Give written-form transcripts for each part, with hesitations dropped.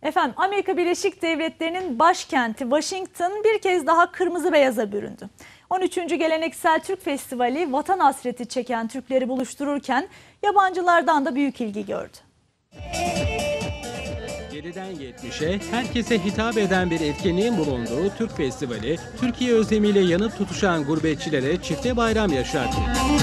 Efendim, Amerika Birleşik Devletleri'nin başkenti Washington bir kez daha kırmızı beyaza büründü. 13. Geleneksel Türk Festivali vatan hasreti çeken Türkleri buluştururken yabancılardan da büyük ilgi gördü. 7'den 70'e herkese hitap eden bir etkinliğin bulunduğu Türk Festivali, Türkiye özlemiyle yanıp tutuşan gurbetçilere çifte bayram yaşattı.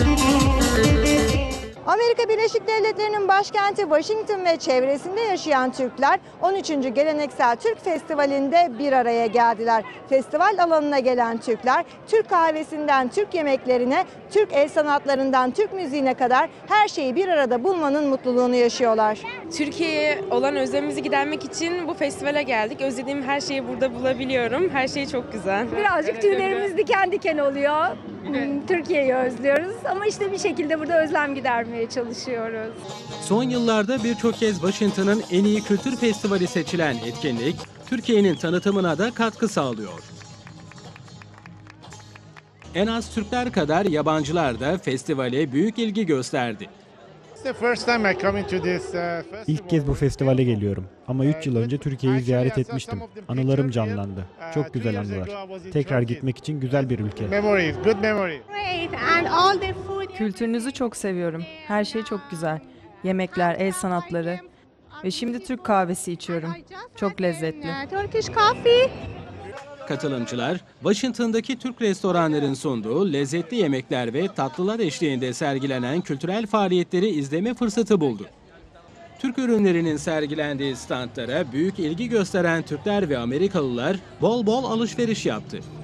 Amerika Birleşik Devletleri'nin başkenti Washington ve çevresinde yaşayan Türkler 13. Geleneksel Türk Festivali'nde bir araya geldiler. Festival alanına gelen Türkler, Türk kahvesinden Türk yemeklerine, Türk el sanatlarından Türk müziğine kadar her şeyi bir arada bulmanın mutluluğunu yaşıyorlar. Türkiye'ye olan özlemimizi gidermek için bu festivale geldik. Özlediğim her şeyi burada bulabiliyorum. Her şey çok güzel. Birazcık tüylerimiz diken diken oluyor. Türkiye'yi özlüyoruz ama işte bir şekilde burada özlem gidermeye çalışıyoruz. Son yıllarda birçok kez Washington'ın en iyi kültür festivali seçilen etkinlik, Türkiye'nin tanıtımına da katkı sağlıyor. En az Türkler kadar yabancılar da festivale büyük ilgi gösterdi. İlk kez bu festivale geliyorum ama 3 yıl önce Türkiye'yi ziyaret etmiştim. Anılarım canlandı. Çok güzel anılar. Tekrar gitmek için güzel bir ülke. Kültürünüzü çok seviyorum. Her şey çok güzel. Yemekler, el sanatları ve şimdi Türk kahvesi içiyorum. Çok lezzetli. Katılımcılar, Washington'daki Türk restoranların sunduğu lezzetli yemekler ve tatlılar eşliğinde sergilenen kültürel faaliyetleri izleme fırsatı buldu. Türk ürünlerinin sergilendiği standlara büyük ilgi gösteren Türkler ve Amerikalılar bol bol alışveriş yaptı.